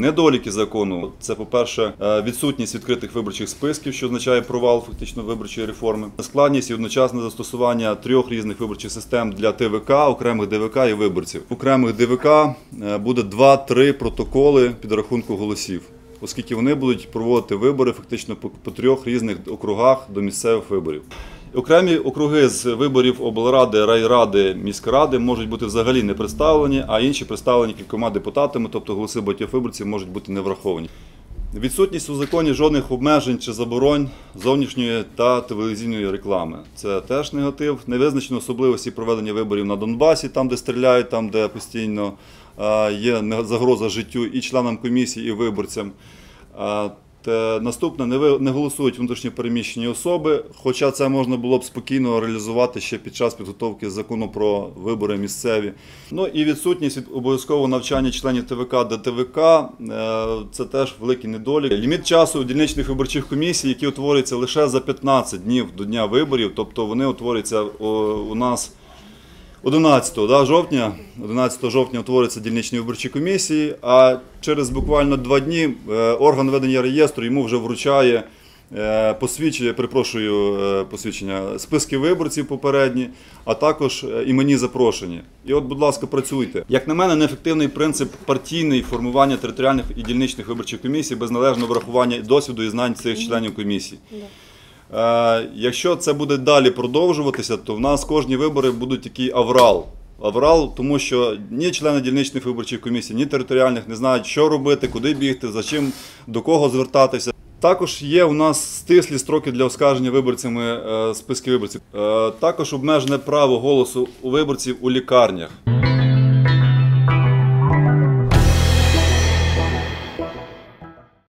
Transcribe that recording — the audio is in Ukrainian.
Недоліки закону – це, по-перше, відсутність відкритих виборчих списків, що означає провал фактично виборчої реформи, складність і одночасне застосування 3 різних виборчих систем для ТВК, окремих ДВК і виборців. В окремих ДВК буде 2-3 протоколи підрахунку голосів, оскільки вони будуть проводити вибори фактично по 3 різних округах до місцевих виборів. Окремі округи з виборів облради, райради, міськради можуть бути взагалі не представлені, а інші представлені кількома депутатами, тобто голоси багатьох виборців можуть бути не враховані. Відсутність у законі жодних обмежень чи заборон зовнішньої та телевізійної реклами. Це теж негатив. Не визначено особливості проведення виборів на Донбасі, там де стріляють, там де постійно є загроза життю і членам комісії, і виборцям. Наступне, не голосують внутрішньо переміщені особи, хоча це можна було б спокійно реалізувати ще під час підготовки закону про вибори місцеві. Ну і відсутність обов'язкового навчання членів ТВК ДТВК – це теж великий недолік. Ліміт часу дільничних виборчих комісій, які утворюються лише за 15 днів до дня виборів, тобто вони утворюються у нас 11 жовтня утворюються дільничні виборчі комісії, а через буквально 2 дні орган ведення реєстру йому вже вручає посвідчення, списки виборців попередні, а також іменні запрошення. І от, будь ласка, працюйте. Як на мене, неефективний принцип партійний формування територіальних і дільничних виборчих комісій без належного врахування досвіду і знань цих членів комісій. Якщо це буде далі продовжуватися, то в нас кожні вибори будуть такий аврал. Аврал, тому що ні члени дільничних виборчих комісій, ні територіальних не знають, що робити, куди бігти, за чим, до кого звертатися. Також є у нас стислі строки для оскарження виборцями списків виборців. Також обмежене право голосу у виборців у лікарнях.